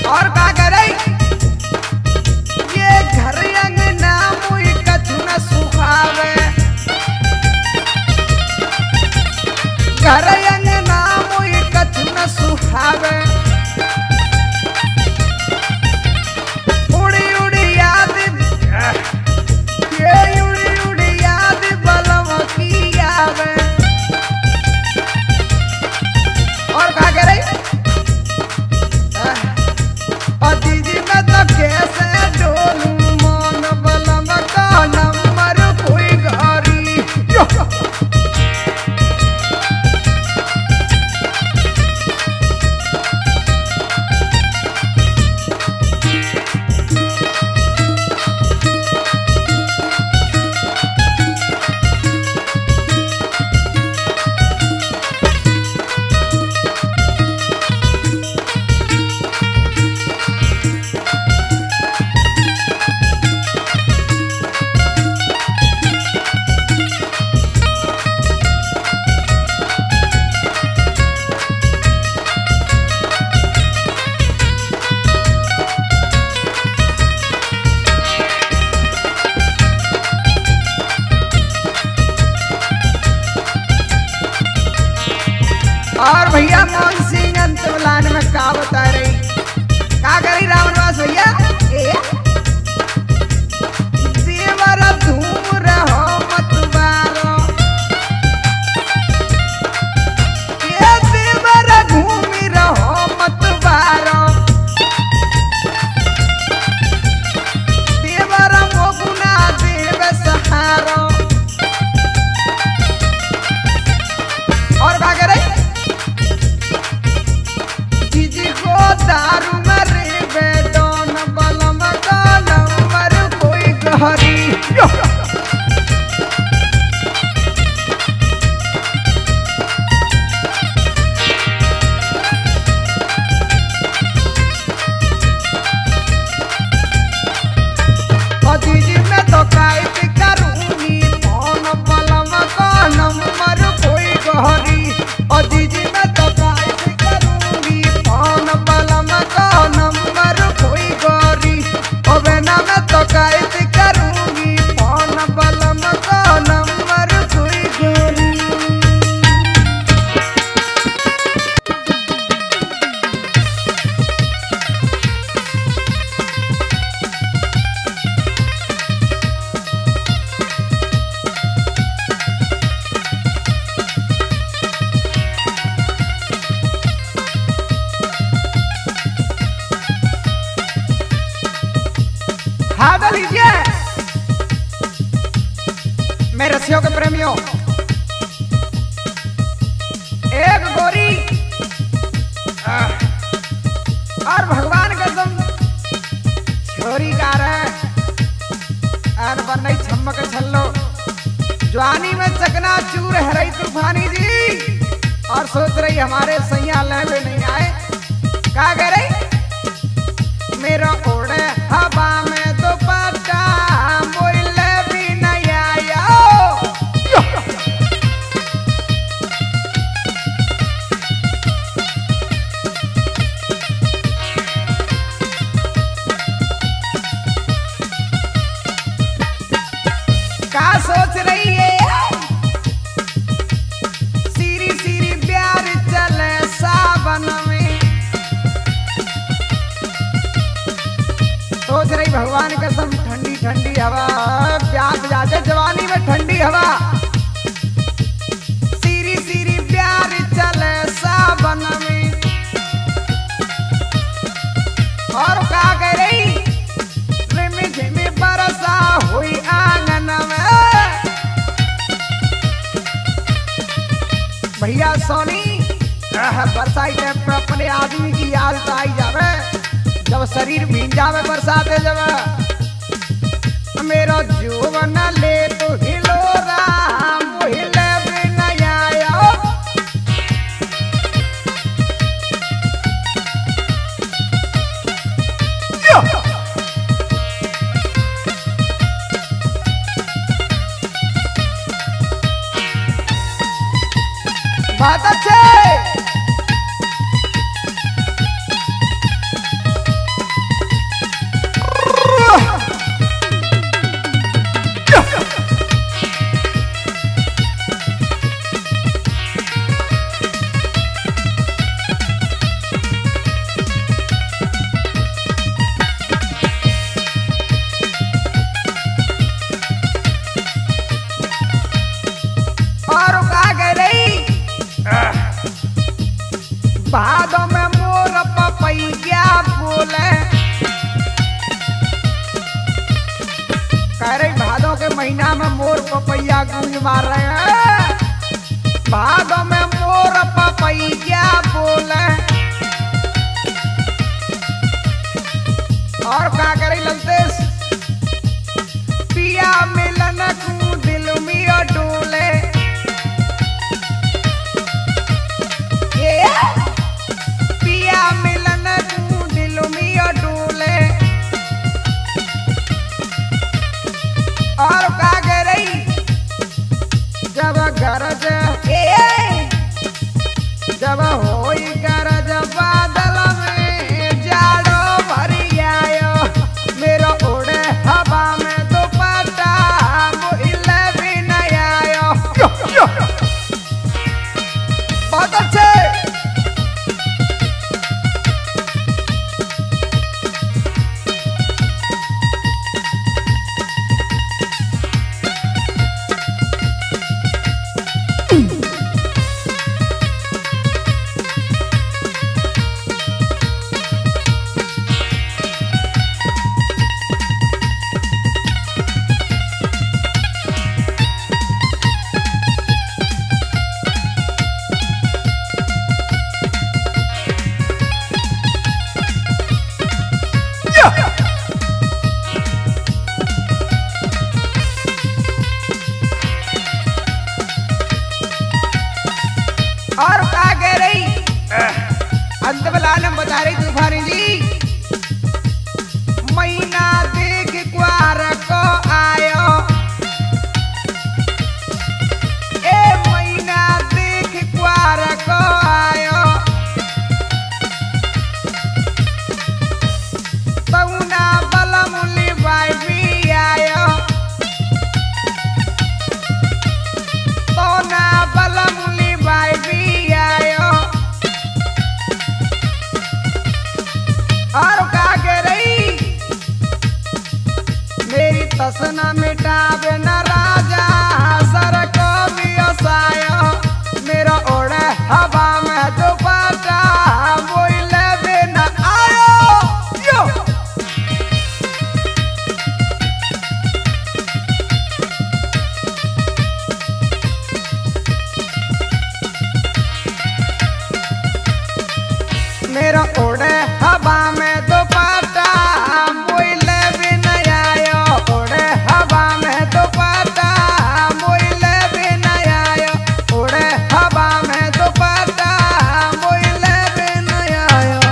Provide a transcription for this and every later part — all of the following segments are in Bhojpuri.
और का करे ये घर अंगना मुई कछु न सुखावे, घर अंगना मुई कछु न सुखावे, उड़ी उड़ी याद ये उड़ी उड़ी याद बलम की आवे। और का करे दीदी मैं तो कैसे डोलूं मन बलम का नंबर कोई गारी। और भैया मोहन सिंह अंतलान में का बता रही का करी रावणवास भैया देवर धूम रहो मत बारो, ये देवर घूम रहो मत बारो, देवर मोगुना देव सहारो। और का करे दारू मरे बेदोन बलम का नंबर कोई गहरी। दीदी मैं तो कायद करूंगी कौन बलम का नंबर कोई गहरी। और दीदी मैं तो कायद करूंगी कौन बलम का नंबर कोई गौरी। ओ बेना मैं तो कायद करूंगी कौन बलम का नंबर कोई गौरी। हाँ लीजिए मेरे रसियों के प्रेमियों, एक गोरी और भगवान कसम छोरी गा रहे और बनई छमक छल्लो जवानी में चकना चूर है रही तूफानी जी। और सोच रही हमारे सैया लेवे नहीं आए का कह रही मेरा ओढ़े हवा में दुपट्टा बोले भी नहीं आया। का सोच रही है सीरी सीरी प्यार चले सावन में। सोच रही भगवान कसम ठंडी ठंडी हवा प्यास जाते जवानी में ठंडी हवा। सीरी सीरी प्यार चले सावन में। और का कह रही रिमी झिमी बरसा हुई आंगन में। भैया सोनी बरसाई टाइम पर अपने आदमी की याद आई जावे जब शरीर भींग जावे बरसाते जब मेरा जीवन ले तो हिलोरा मोहिले भी नहीं आया। बात अच्छे पपैया गूंज मार रहे हैं। भाग में मोर पपैया बोले और का करे ललतेश पिया मिलन को दिल में डोले पिया मिलन को दिल में डोले और का करे जब गरज जब होई गरज बादल में जाड़ो भरी आयो मेरा उड़े हवा में दुपट्टा मुहिले भी नहीं आयो। बहुत अच्छे और का कह रही अंत बलान बता रही तूफानी जी महीना देख क्वार को आयो ए महीना देख क्वार को आयो तउना बलमुली बाई भी आयो तोना बलमुली बाई भी आयो और का कह रही मेरी तसना मिटावे न राजा सर को भी ओसायो मेरा ओढ़े हवा में दुपट्टा मोइले भी न आयो यो मेरा ओढ़े हवा में दुपट्टा मोइले भी नहीं आयो ओढ़े हवा में दुपट्टा मोइले भी नहीं आयो ओढ़े हवा में दुपट्टा मोइले भी नहीं आयो।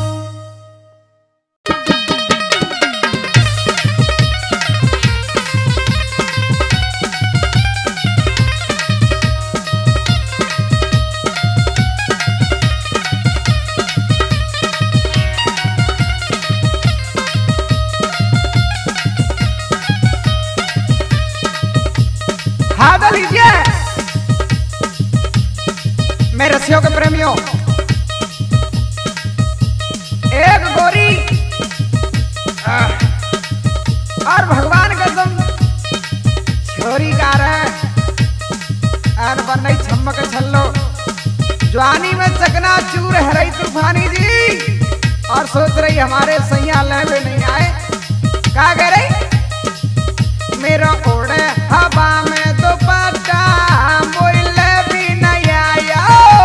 हाथ लीजिए मेरे रसियों के प्रेमियों एक गोरी और भगवान कसम छोरी का रहे बनई छमक छल्लो जवानी में चकना चूर है रही तूफानी जी और सोच रही हमारे सैया लहबे नहीं आए क्या कह रही मेरा ओढ़े हवा में दुपट्टा मोइले भी नहीं आया।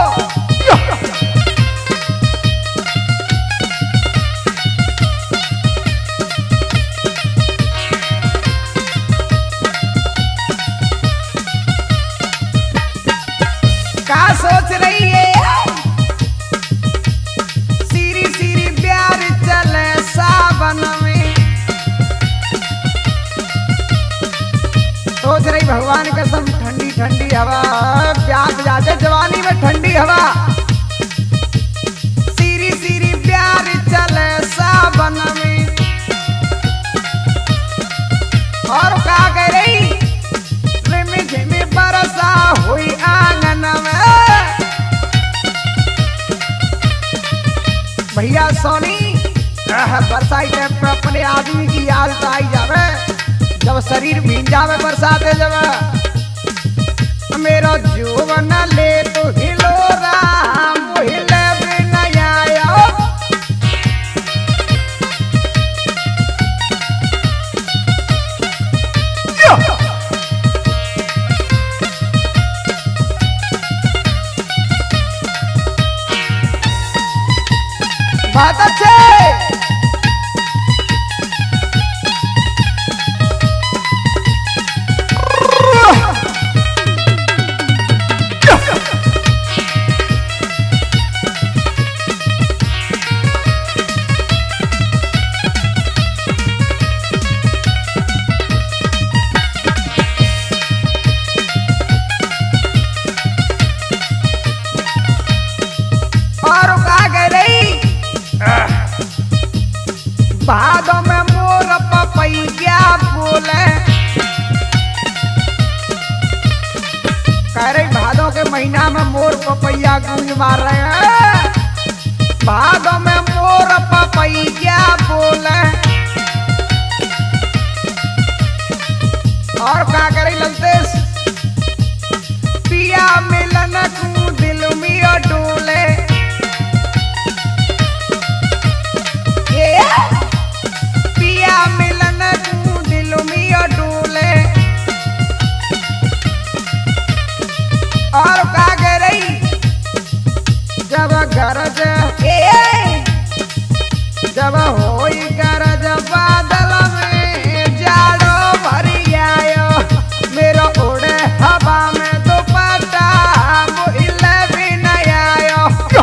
क्या सोच रही है सीरी सीरी प्यार चले सावन में सोच रही भगवान कसम ठंडी ठंडी हवा प्यास जाते जवानी में ठंडी हवा सीरी सीरी प्यार चले सावन में और क्या कह रही रिमी झिमी बरसा हुई आंगन में भैया सोनी बरसाई टाइम पर अपने आदमी की याद आई जावे जब शरीर भींग जावे बरसाते जब मेरा जीवन ले तो हिलो राम हिले भी नहीं आया। भादों में मोर पपैया बोले। कह रही भादों के महीना में मोर पपैया गूंज मार रहे हैं। भादों में मोर पपैया बोले। और क्या करे ललतेश पिया मिलन को दिल में डोले। पिया मिलन को दिल में डोले। और क्या कह रही जब गरज जब होई गरज बादल में जाड़ो भरी आयो मेरा उड़े हवा में दुपट्टा मुहिले भी नहीं आयो।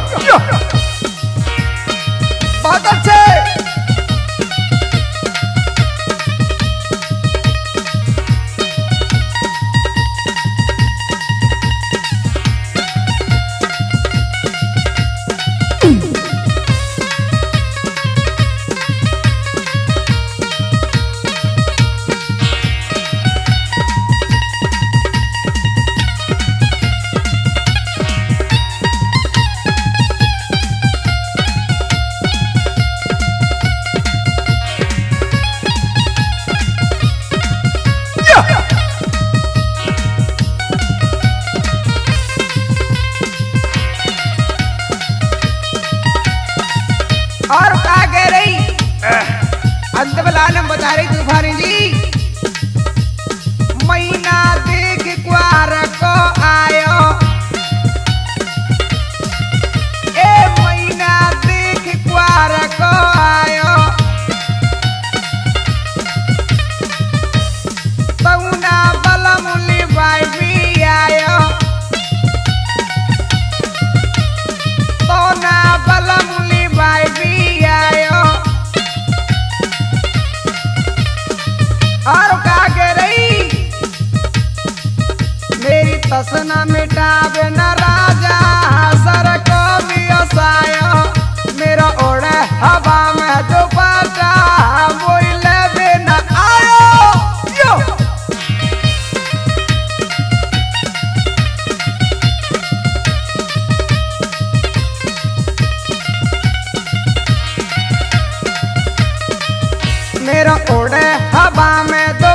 बहुत अच्छे और क्या कह रही अंत बलानम बता रही तूफानी जी। महीना देख क्वार को आयो ए महीना देख क्वार को आयो। तौना बलमुली भाई भी आयो। तौना बलमुली भाई भी आयो। और क्या कह रही मेरी तसना मिटावे न राजा सर को भी ओसायो मेरा ओढ़े हवा में दुपट्टा मुहिले भी न आयो। यो मेरा ओढ़े हवा में